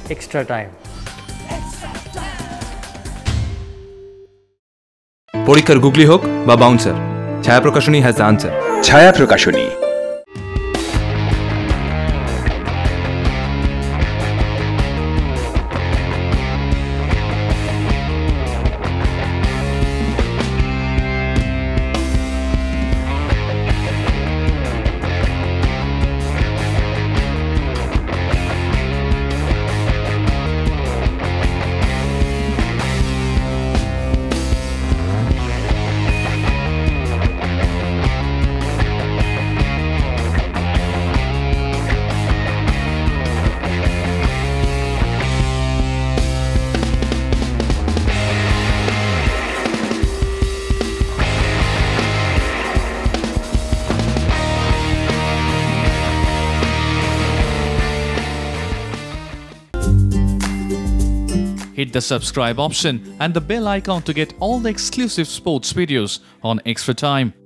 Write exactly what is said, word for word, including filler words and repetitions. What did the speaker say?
extra time. পরীক্ষার গুগলি হোক বা বাউন্সার, ছায়া প্রকাশনী হ্যাজ দ্য আনসার। ছায়া প্রকাশনী। Hit the subscribe option and the bell icon to get all the exclusive sports videos on Extra Time.